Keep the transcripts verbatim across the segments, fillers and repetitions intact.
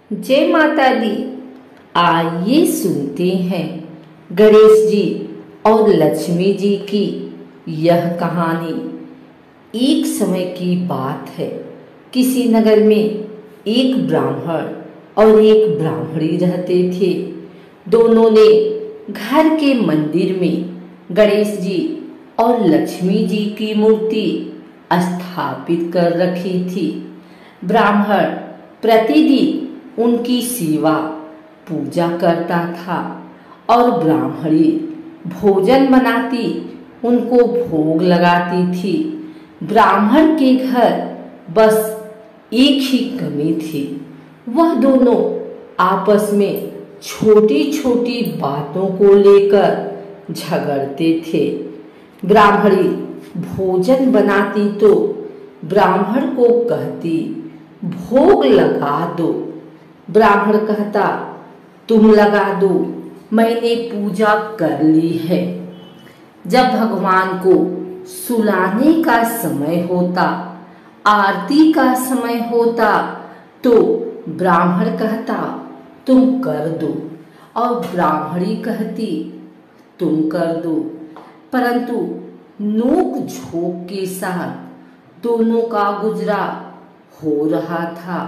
जय माता दी। आइए सुनते हैं गणेश जी और लक्ष्मी जी की यह कहानी। एक समय की बात है, किसी नगर में एक ब्राह्मण और एक ब्राह्मणी रहते थे। दोनों ने घर के मंदिर में गणेश जी और लक्ष्मी जी की मूर्ति स्थापित कर रखी थी। ब्राह्मण प्रतिदिन उनकी सेवा पूजा करता था और ब्राह्मणी भोजन बनाती उनको भोग लगाती थी। ब्राह्मण के घर बस एक ही कमी थी, वह दोनों आपस में छोटी छोटी बातों को लेकर झगड़ते थे। ब्राह्मणी भोजन बनाती तो ब्राह्मण को कहती भोग लगा दो। ब्राह्मण कहता तुम लगा दो, मैंने पूजा कर ली है। जब भगवान को सुलाने का समय होता, आरती का समय होता, तो ब्राह्मण कहता तुम कर दो और ब्राह्मणी कहती तुम कर दो। परंतु नोक झोंक के साथ दोनों का गुजरा हो रहा था।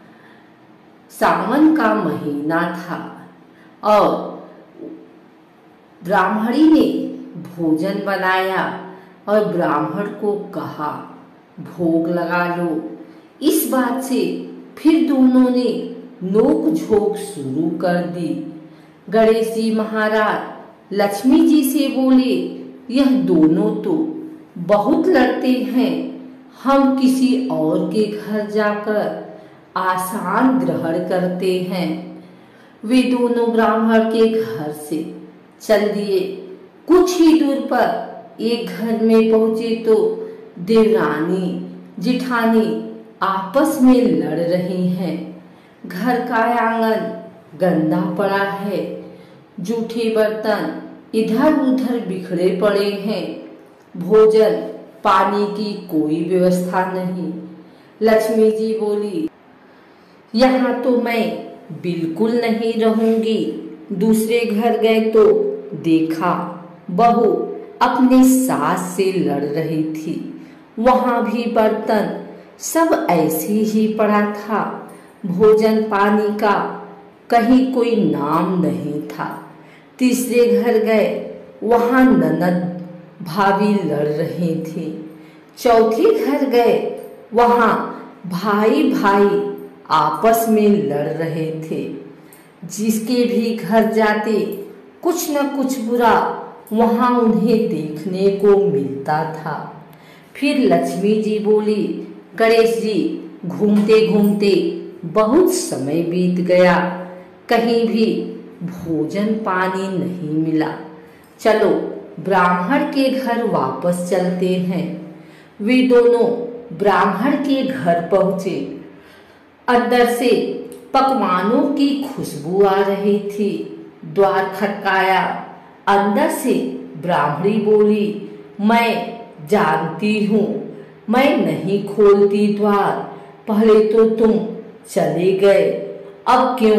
सावन का महीना था और ब्राह्मणी ने भोजन बनाया और ब्राह्मण को कहा भोग लगा लो। इस बात से फिर दोनों ने नोक झोंक शुरू कर दी। गणेश जी महाराज लक्ष्मी जी से बोले, यह दोनों तो बहुत लड़ते हैं, हम किसी और के घर जाकर आसान ग्रहण करते हैं। वे दोनों ब्राह्मण के घर से चल दिए। कुछ ही दूर पर एक घर में पहुंचे तो देवरानी जिठानी आपस में लड़ रही हैं। घर का आंगन गंदा पड़ा है, जूठे बर्तन इधर उधर बिखरे पड़े हैं, भोजन पानी की कोई व्यवस्था नहीं। लक्ष्मी जी बोली, यहाँ तो मैं बिल्कुल नहीं रहूंगी। दूसरे घर गए तो देखा बहू अपने सास से लड़ रही थी, वहां भी बर्तन सब ऐसे ही पड़ा था, भोजन पानी का कहीं कोई नाम नहीं था। तीसरे घर गए, वहां ननद भाभी लड़ रही थी। चौथे घर गए, वहां भाई भाई आपस में लड़ रहे थे। जिसके भी घर जाते कुछ न कुछ बुरा वहां उन्हें देखने को मिलता था। फिर लक्ष्मी जी बोली, गणेश जी घूमते घूमते बहुत समय बीत गया, कहीं भी भोजन पानी नहीं मिला, चलो ब्राह्मण के घर वापस चलते हैं। वे दोनों ब्राह्मण के घर पहुंचे। अंदर से पकवानों की खुशबू आ रही थी। द्वार खटकाया, अंदर से ब्राह्मणी बोली, मैं जानती हूँ मैं नहीं खोलती द्वार, पहले तो तुम चले गए, अब क्यों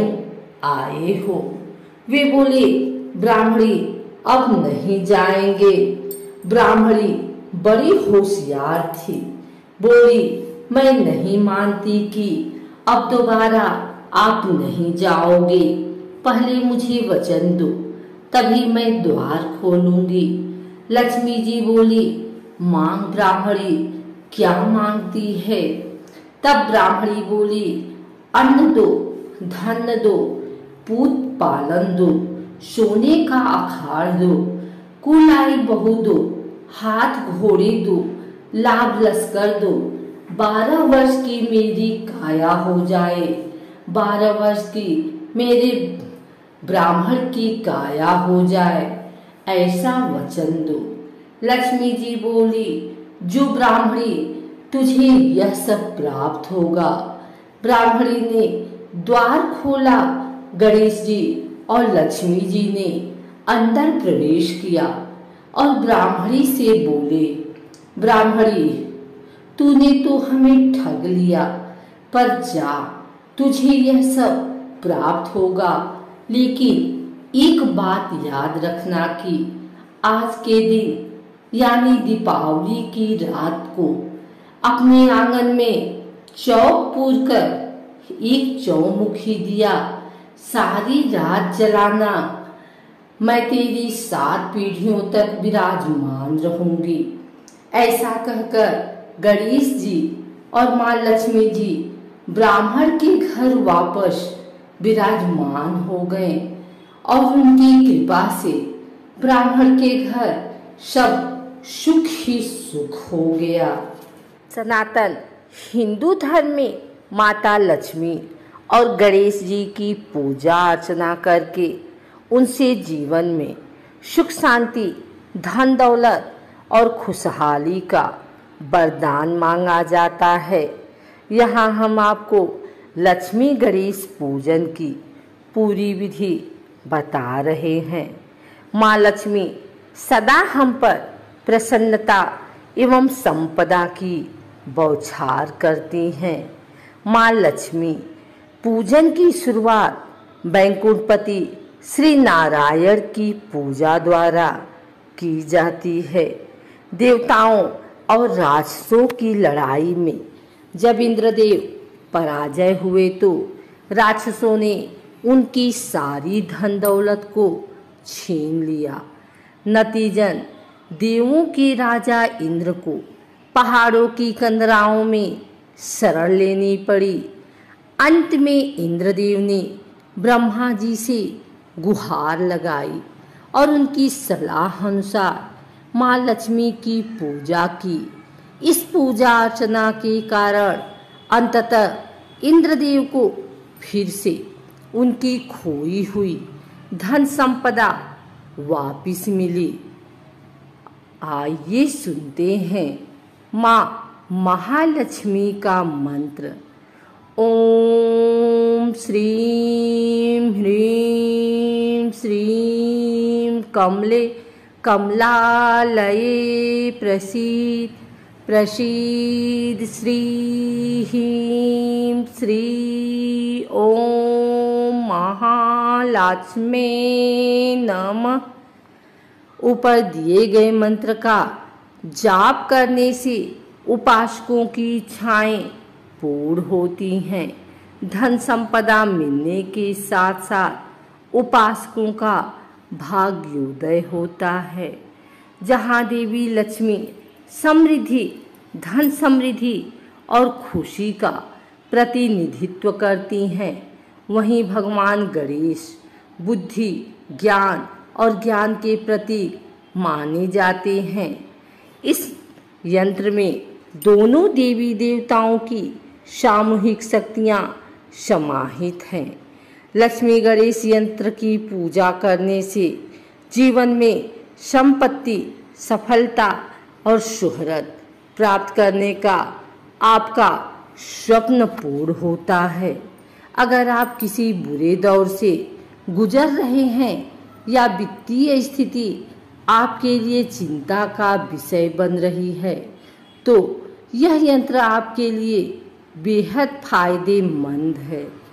आए हो? वे बोले, ब्राह्मणी अब नहीं जाएंगे। ब्राह्मणी बड़ी होशियार थी, बोली, मैं नहीं मानती कि अब दोबारा आप नहीं जाओगे, पहले मुझे वचन दो, तभी मैं द्वार खोलूंगी। लक्ष्मी जी बोली, मांग ब्राह्मणी, क्या मांगती है? तब ब्राह्मणी बोली, अन्न दो, धन दो, पूत पालन दो, सोने का अखाड़ दो, कुलाई बहू दो, हाथ घोड़े दो, लाभ लश्कर दो, बारह वर्ष की मेरी काया हो जाए, बारह वर्ष की मेरे ब्राह्मण की काया हो जाए, ऐसा वचन दो। लक्ष्मी जी बोली, जो ब्राह्मणी तुझे यह सब प्राप्त होगा। ब्राह्मणी ने द्वार खोला। गणेश जी और लक्ष्मी जी ने अंदर प्रवेश किया और ब्राह्मणी से बोले, ब्राह्मणी तूने तो हमें ठग लिया, पर जा, तुझे यह सब प्राप्त होगा। लेकिन एक बात याद रखना कि आज के दिन यानी दीपावली की रात को अपने आंगन में चौक पूर कर एक चौमुखी दिया सारी रात जलाना। मैं तेरी सात पीढ़ियों तक विराजमान रहूंगी। ऐसा कहकर गणेश जी और माँ लक्ष्मी जी ब्राह्मण के घर वापस विराजमान हो गए और उनकी कृपा से ब्राह्मण के घर सब सुख ही सुख हो गया। सनातन हिंदू धर्म में माता लक्ष्मी और गणेश जी की पूजा अर्चना करके उनसे जीवन में सुख शांति, धन दौलत और खुशहाली का वरदान मांगा जाता है। यहाँ हम आपको लक्ष्मी गणेश पूजन की पूरी विधि बता रहे हैं। माँ लक्ष्मी सदा हम पर प्रसन्नता एवं संपदा की बौछार करती हैं। माँ लक्ष्मी पूजन की शुरुआत वैकुंठपति श्री नारायण की पूजा द्वारा की जाती है। देवताओं और राक्षसों की लड़ाई में जब इंद्रदेव पराजय हुए तो राक्षसों ने उनकी सारी धन दौलत को छीन लिया। नतीजन देवों के राजा इंद्र को पहाड़ों की कंदराओं में शरण लेनी पड़ी। अंत में इंद्रदेव ने ब्रह्मा जी से गुहार लगाई और उनकी सलाह अनुसार माँ लक्ष्मी की पूजा की। इस पूजा अर्चना के कारण अंततः इंद्रदेव को फिर से उनकी खोई हुई धन संपदा वापिस मिली। आइए सुनते हैं माँ महालक्ष्मी का मंत्र। ओम श्रीं ह्रीं श्रीं कमले कमलालये प्रसीद प्रसीद श्री ह्रीं श्री ओम महालक्ष्मी नमः। ऊपर दिए गए मंत्र का जाप करने से उपासकों की इच्छाएं पूर्ण होती हैं। धन संपदा मिलने के साथ साथ उपासकों का भाग्योदय होता है। जहाँ देवी लक्ष्मी समृद्धि, धन समृद्धि और खुशी का प्रतिनिधित्व करती हैं, वहीं भगवान गणेश बुद्धि, ज्ञान और ज्ञान के प्रतीक माने जाते हैं। इस यंत्र में दोनों देवी देवताओं की सामूहिक शक्तियाँ समाहित हैं। लक्ष्मी गणेश यंत्र की पूजा करने से जीवन में संपत्ति, सफलता और शोहरत प्राप्त करने का आपका स्वप्न पूर्ण होता है। अगर आप किसी बुरे दौर से गुजर रहे हैं या वित्तीय स्थिति आपके लिए चिंता का विषय बन रही है तो यह यंत्र आपके लिए बेहद फायदेमंद है।